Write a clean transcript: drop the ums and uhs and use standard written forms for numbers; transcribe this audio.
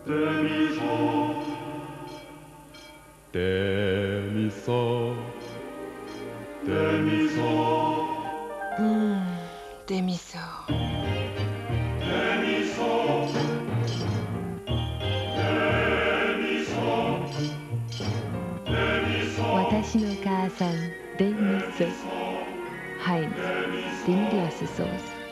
デミソデミソデミソデミソデミソデミソデミソ私の母さんデミソハイムスデミグラスソース